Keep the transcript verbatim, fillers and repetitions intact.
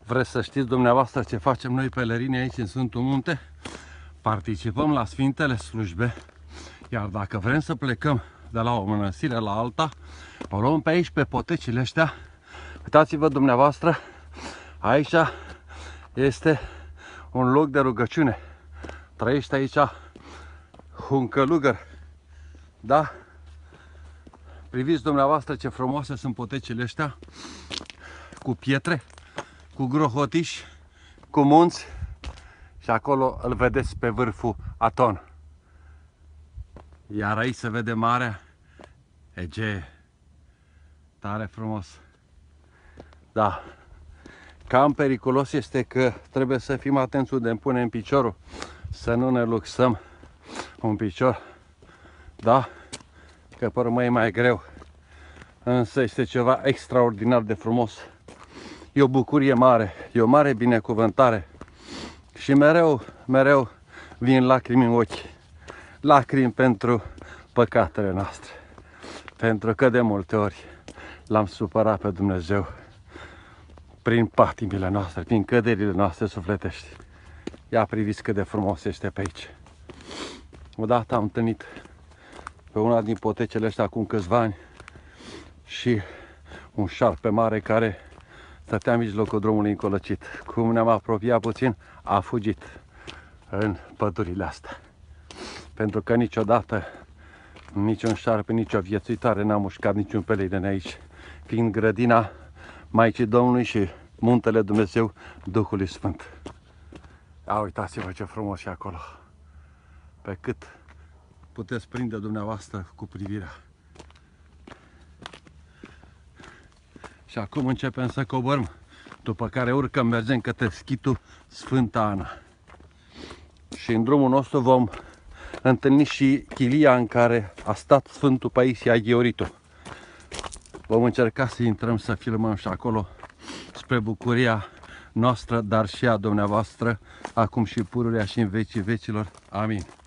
Vreți să știți dumneavoastră ce facem noi pelerini aici în Sfântul Munte? Participăm la Sfintele Slujbe, iar dacă vrem să plecăm de la o mănăstire la alta, o luăm pe aici, pe potecile ăștia. Uitați-vă dumneavoastră, aici este un loc de rugăciune. Trăiește aici un călugăr, da? Priviți dumneavoastră ce frumoase sunt potecile ăștia, cu pietre, cu grohotiș, cu munți, și acolo îl vedeți pe vârful Aton. Iar aici se vede Marea Egee. Tare frumos. Da. Cam periculos este că trebuie să fim atenți unde îmi punem piciorul, să nu ne luxăm un picior. Da? Că pe urmă e mai greu. Însă este ceva extraordinar de frumos. E o bucurie mare, e o mare binecuvântare. Și mereu, mereu vin lacrimi în ochi. Lacrimi pentru păcatele noastre. Pentru că de multe ori l-am supărat pe Dumnezeu prin patimile noastre, prin căderile noastre sufletești. Ia priviți cât de frumos este pe aici. Odată am întâlnit pe una din potecele astea acum câțiva ani și un șarpe mare care stătea în mijlocul drumului încolăcit. Cum ne-am apropiat puțin, a fugit în pădurile astea. Pentru că niciodată niciun șarpe, nicio viețuitoare n-a mușcat niciun pelin aici, fiind grădina Maicii Domnului și muntele Dumnezeu Duhului Sfânt. Ia uitați-vă ce frumos e acolo. Pe cât puteți prinde dumneavoastră cu privirea. Și acum începem să coborâm, după care urcăm, mergem către schitul Sfânta Ana. Și în drumul nostru vom întâlni și chilia în care a stat Sfântul Paisie Aghioritul. Vom încerca să intrăm, să filmăm și acolo, spre bucuria noastră, dar și a dumneavoastră, acum și pururea și în vecii vecilor. Amin.